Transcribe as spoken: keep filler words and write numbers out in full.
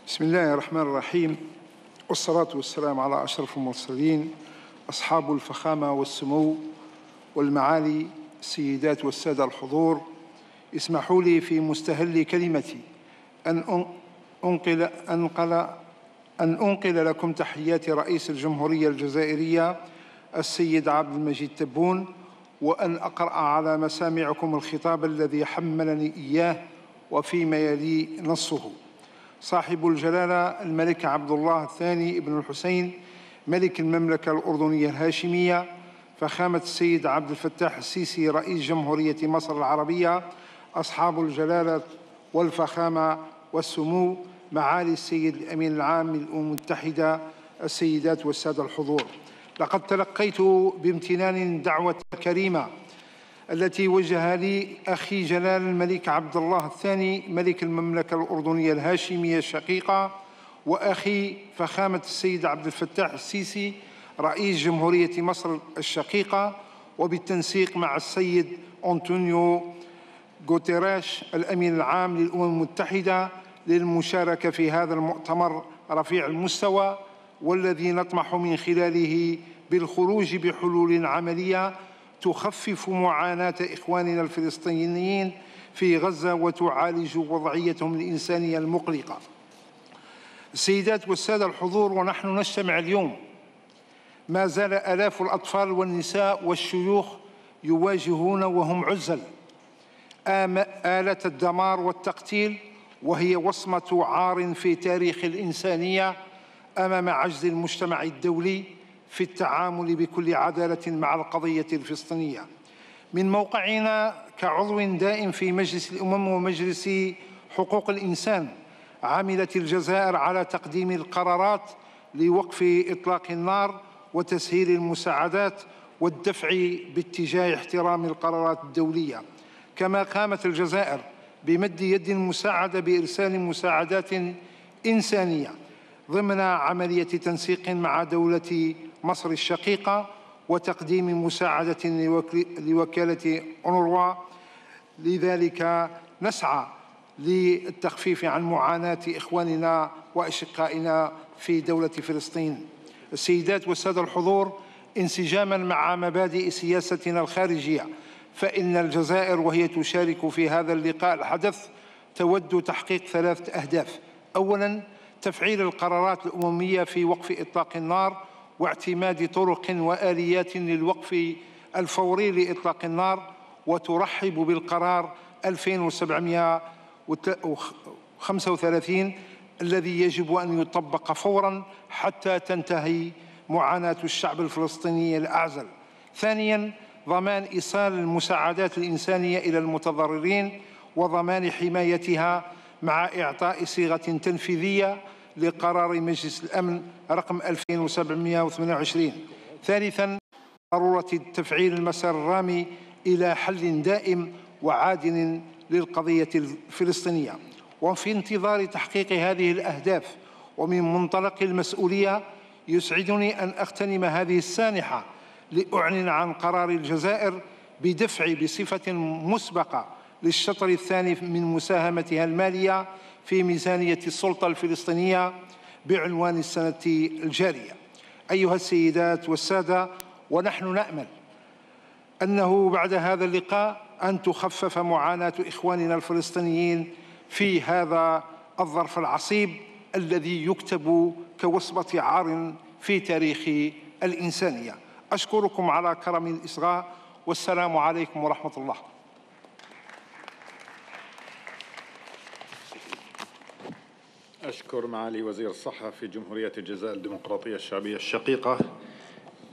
بسم الله الرحمن الرحيم، والصلاة والسلام على أشرف المرسلين أصحاب الفخامة والسمو والمعالي السيدات والسادة الحضور. اسمحوا لي في مستهل كلمتي أن أنقل, أنقل, أن أنقل لكم تحيات رئيس الجمهورية الجزائرية السيد عبد المجيد تبون، وأن أقرأ على مسامعكم الخطاب الذي حملني إياه وفيما يلي نصه. صاحب الجلالة الملك عبد الله الثاني ابن الحسين ملك المملكة الأردنية الهاشمية، فخامة السيد عبد الفتاح السيسي رئيس جمهورية مصر العربية، أصحاب الجلالة والفخامة والسمو، معالي السيد الأمين العام للأمم المتحدة، السيدات والسادة الحضور. لقد تلقيت بامتنان دعوة كريمة التي وجهها لي أخي جلال الملك عبد الله الثاني ملك المملكة الأردنية الهاشمية الشقيقة، وأخي فخامة السيد عبد الفتاح السيسي رئيس جمهورية مصر الشقيقة، وبالتنسيق مع السيد أنطونيو غوتيريش الأمين العام للأمم المتحدة للمشاركة في هذا المؤتمر رفيع المستوى، والذي نطمح من خلاله بالخروج بحلول عملية تخفف معاناة إخواننا الفلسطينيين في غزة وتعالج وضعيتهم الإنسانية المقلقة. السيدات والسادة الحضور، ونحن نجتمع اليوم ما زال آلاف الأطفال والنساء والشيوخ يواجهون وهم عزل آلة الدمار والتقتيل، وهي وصمة عار في تاريخ الإنسانية أمام عجز المجتمع الدولي في التعامل بكل عدالة مع القضية الفلسطينية. من موقعنا كعضو دائم في مجلس الأمم ومجلس حقوق الإنسان، عملت الجزائر على تقديم القرارات لوقف إطلاق النار وتسهيل المساعدات والدفع باتجاه احترام القرارات الدولية. كما قامت الجزائر بمد يد المساعدة بإرسال مساعدات إنسانية ضمن عملية تنسيق مع دولة مصر الشقيقة وتقديم مساعدة لوكالة أونروا. لذلك نسعى للتخفيف عن معاناة إخواننا وأشقائنا في دولة فلسطين. السيدات والسادة الحضور، انسجاماً مع مبادئ سياستنا الخارجية، فإن الجزائر وهي تشارك في هذا اللقاء الحدث تود تحقيق ثلاثة أهداف. أولاً، تفعيل القرارات الأممية في وقف إطلاق النار واعتماد طرق وآليات للوقف الفوري لإطلاق النار، وترحب بالقرار ألفين وسبعمائة وخمسة وثلاثين الذي يجب أن يطبق فوراً حتى تنتهي معاناة الشعب الفلسطيني الأعزل. ثانياً، ضمان إيصال المساعدات الإنسانية إلى المتضررين وضمان حمايتها مع إعطاء صيغة تنفيذية لقرار مجلس الأمن رقم ألفين وسبعمائة وثمانية وعشرين. ثالثاً، ضرورة تفعيل المسار الرامي إلى حل دائم وعادل للقضية الفلسطينية. وفي انتظار تحقيق هذه الأهداف ومن منطلق المسؤولية، يسعدني أن أغتنم هذه السانحة لأعلن عن قرار الجزائر بدفع بصفة مسبقة للشطر الثاني من مساهمتها المالية في ميزانية السلطة الفلسطينية بعنوان السنة الجارية. أيها السيدات والسادة، ونحن نأمل أنه بعد هذا اللقاء أن تخفف معاناة إخواننا الفلسطينيين في هذا الظرف العصيب الذي يكتب كوصمة عار في تاريخ الإنسانية. أشكركم على كرم الإصغاء، والسلام عليكم ورحمة الله. أشكر معالي وزير الصحة في جمهورية الجزائر الديمقراطية الشعبية الشقيقة